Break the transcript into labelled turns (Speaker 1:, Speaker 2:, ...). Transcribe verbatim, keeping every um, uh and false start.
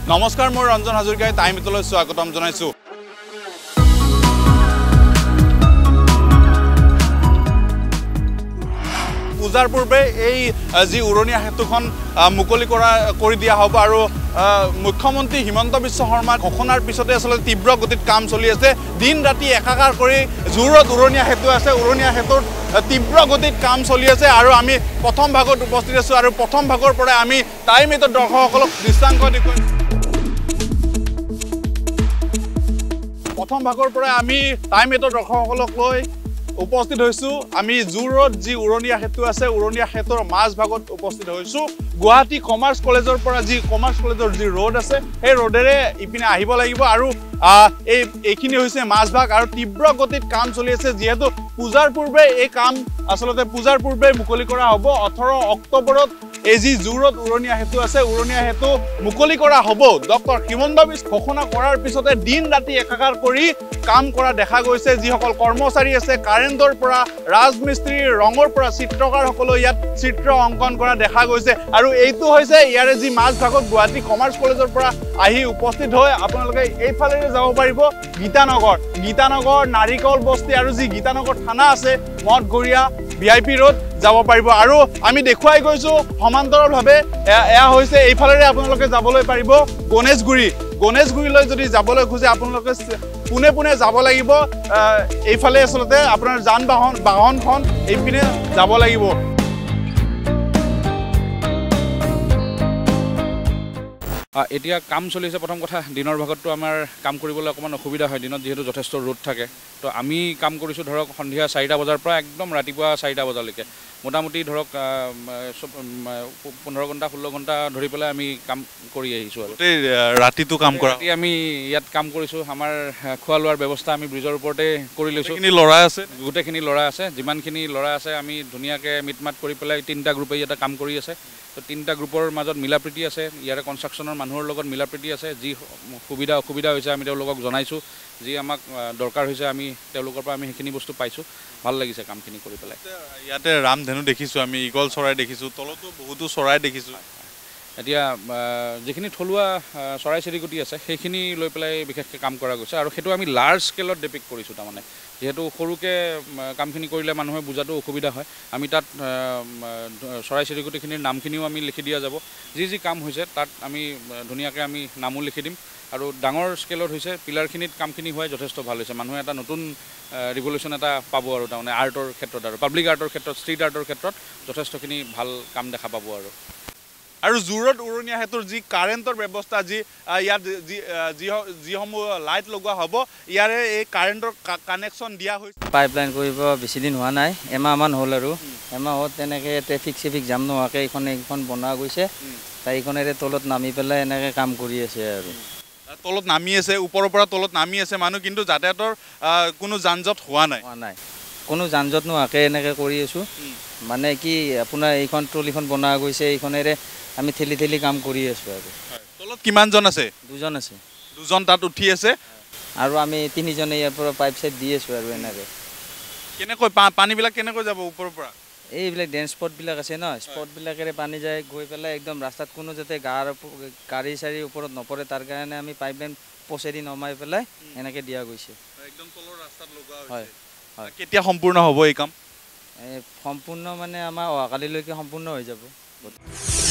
Speaker 1: নমস্কাৰ মই ৰঞ্জন হাজৰিকাই টাইম ইটলৈ স্বাগতম জনাইছো পূজাৰ পূৰ্বে এই যি উৰণীয়া হেতুখন মুকলি কৰা কৰি দিয়া হ'ব আৰু মুখ্যমন্ত্ৰী হিমন্ত বিশ্ব শৰ্মা ঘোষণাৰ পিছতে আসলে তীব্ৰ গতিত কাম চলি আছে দিন ৰাতি একাকাৰ কৰি জোৰত উৰণীয়া হেতু আছে উৰণীয়া হেতুৰ তীব্ৰ গতিত কাম চলি আছে আৰু আমি প্ৰথম ভাগত উপস্থিত আছো আৰু প্ৰথম ভাগৰ পৰা আমি টাইম ইটৰ দৰ্শকসকলক দৃষ্টান্ত দেখুৱাই প্ৰথম ভাগৰ পৰা আমি টাইম ইটৰ দৰ্শকসকলক লৈ উপস্থিত হৈছো আমি জোৰত যি উৰণীয়া হেতু আছে উৰণীয়া হেতুৰ মাজ ভাগত উপস্থিত হৈছো গুৱাহাটী কমাৰ্চ কলেজৰ পৰা যি কমাৰ্চ কলেজৰ যি ৰোড আছে সেই ৰোডেৰে ইপিনে আহিব লাগিব আৰু এই এইখিনি হৈছে মাজ ভাগ আৰু তীব্ৰ গতিত কাম চলি আছে যেহেতু পূজাৰ পূৰ্বে এই কাম আসলতে পূজাৰ পূৰ্বে মুকলি কৰা হ'ব ওঠৰ অক্টোবৰত এই যি জোৰত উৰণীয়া হেতু আছে উৰণীয়া হেতু মুকলি কৰা হ'ব ডক্টৰ হিমন্ত বিশ্ব ঘোষণা কৰাৰ পিছতে দিন ৰাতি একাকাৰ কৰি কাম কৰা দেখা গৈছে যিসকল কৰ্মচাৰী আছে কাৰেণ্টৰ পৰা ৰাজমিস্ত্ৰী ৰঙৰ পৰা চিত্ৰকাৰ সকলো ইয়াত চিত্ৰ অংকন কৰা দেখা গৈছে আৰু এইটো হৈছে ইয়াৰে যি মাজ ভাগত গুৱাহাটী কমাৰ্চ কলেজৰ পৰা আহি উপস্থিত হৈ আপোনালোকে এইফালেৰে যাব পাৰিব গীতানগৰ গীতানগৰ নাৰিকল বস্তি আৰু যি গীতানগৰ থানা আছে Mathgharia V I P road যাব পাৰিব আৰু আমি দেখুৱাই গৈছো সমান্তৰালভাৱে এয়া হৈছে এইফালেৰে আপোনালোকে যাবলৈ পাৰিব গণেশগুৰি গণেশগুৰিলৈ যদি যাবলৈ খোজে আপোনালোকে পুনে পুনে যাব লাগিব এইফালে আসলতে আপোনাৰ যান বাহন বাহনখন এইপিনে যাব লাগিব
Speaker 2: এতিয়া কাম চলি আছে প্ৰথম কথা দিনৰ ভাগতটো আমাৰ কাম কৰিবলৈ অকমান অসুবিধা হয় দিনত যেহেতু যথেষ্ট ৰ'দ থাকে তো আমি কাম কৰিছো ধৰক সন্ধিয়া চাৰিটা বজাৰ পৰা একদম ৰাতিপুৱা চাৰিটা বজালৈকে মোটামুটি ধৰক পোন্ধৰ ঘণ্টা ষোল্ল ঘণ্টা ধৰি পেলাই আমি কাম কৰি আহিছো আৰু
Speaker 1: ৰাতিটো কাম কৰা
Speaker 2: ৰাতি আমি ইয়াত কাম কৰিছো আমাৰ খোৱা লোৱাৰ ব্যৱস্থা আমি ব্ৰিজৰ ওপৰতে কৰি লৈছো
Speaker 1: গোটেইখিনি ল'ৰা আছে
Speaker 2: গোটেইখিনি ল'ৰা আছে যিমানখিনি ল'ৰা আছে আমি ধুনীয়াকৈ মিটমাট কৰি পেলাই তিনিটা গ্ৰুপে ইয়াতে কাম কৰি আছে তো তিনিটা গ্ৰুপৰ মাজত মিলাপ্ৰীতি আছে ইয়াৰে কনষ্ট্ৰাকশ্যনৰ মানুহৰ লগত মিলাপ্ৰীতি আছে যি সুবিধা অসুবিধা হৈছে আমি তেওঁলোকক জনাইছোঁ যি আমাক দৰকাৰ হৈছে আমি তেওঁলোকৰ পৰা আমি সেইখিনি বস্তু পাইছোঁ ভাল লাগিছে কামখিনি কৰি পেলাই
Speaker 1: ইয়াতে ৰামধেনু দেখিছোঁ আমি ইগল চৰাই দেখিছোঁ তলতো বহুতো চৰাই দেখিছোঁ
Speaker 2: এতিয়া যিখিনি থলুৱা চৰাই চিৰিকটি আছে সেইখিনি লৈ পেলাই বিশেষকৈ কাম কৰা গৈছে আৰু সেইটো আমি লাৰ্জ স্কেলত ডেপিক্ট কৰিছোঁ তাৰমানে যেহেতু সৰুকৈ কামখিনি কৰিলে মানুহে বুজাটো অসুবিধা হয় আমি তাত চৰাই চিৰিকটিখিনিৰ নামখিনিও আমি লিখি দিয়া যাব যি যি কাম হৈছে তাত আমি ধুনীয়াকৈ আমি নামো লিখি দিম আৰু ডাঙৰ স্কেলত হৈছে পিলাৰখিনিত কামখিনি হোৱাই যথেষ্ট ভাল হৈছে মানুহে এটা নতুন ৰিভলিউশ্যন এটা পাব আৰু তাৰমানে আৰ্টৰ ক্ষেত্ৰত আৰু পাব্লিক আৰ্টৰ ক্ষেত্ৰত ষ্ট্ৰীট আৰ্টৰ ক্ষেত্ৰত যথেষ্টখিনি ভাল কাম দেখা পাব আৰু
Speaker 1: আৰু জোৰত উৰণীয়া হেতুৰ যি কাৰেণ্টৰ ব্যৱস্থা যি ইয়াত যি যিসমূহ লাইট লগোৱা হ'ব ইয়াৰে এই কাৰেণ্টৰ কানেকশ্যন দিয়া হৈছে
Speaker 3: পাইপলাইন কৰিব বেছি দিন হোৱা নাই এমাহমান হ'ল আৰু এমাহত তেনেকৈ ট্ৰেফিক চেফিক জাম নোহোৱাকৈ এইখন এইখন বনোৱা গৈছে তাই এইখনেৰে তলত নামি পেলাই এনেকৈ কাম কৰি আছে আৰু
Speaker 1: তলত নামি আছে ওপৰৰ পৰা তলত নামি আছে মানুহ কিন্তু যাতায়াতৰ কোনো যান জঁট হোৱা নাই
Speaker 3: হোৱা নাই কোনো যান জঁট নোহোৱাকৈ এনেকৈ কৰি আছোঁ মানে কি আপোনাৰ এইখন ট্ৰলিখন বনোৱা গৈছে এইখনেৰে আমি ঠেলি ঠেলি কাম কৰি আছোঁ আৰু
Speaker 1: তলত কিমানজন আছে
Speaker 3: দুজন আছে
Speaker 1: দুজন তাত উঠি আছে
Speaker 3: আৰু আমি তিনিজনে ইয়াৰ পৰা পাইপ চাইপ দি আছোঁ আৰু এনেকৈ
Speaker 1: কেনেকৈ পানীবিলাক কেনেকৈ যাব ওপৰৰ পৰা
Speaker 3: এইবিলাক ডেন স্পটবিলাক আছে ন স্পটবিলাকেৰে পানী যায় গৈ পেলাই একদম ৰাস্তাত কোনো যাতে গাৰ গাড়ী চাড়ীৰ ওপৰত নপৰে তাৰ কাৰণে আমি পাইপলাইন পচেৰি নমাই পেলাই এনেকৈ দিয়া গৈছে
Speaker 1: একদম তলৰ ৰাস্তাত লগোৱা
Speaker 3: হয় হয়
Speaker 1: কেতিয়া সম্পূৰ্ণ হ'ব এই কাম
Speaker 3: সম্পূৰ্ণ মানে আমাৰ অহাকালিলৈকে সম্পূৰ্ণ হৈ যাব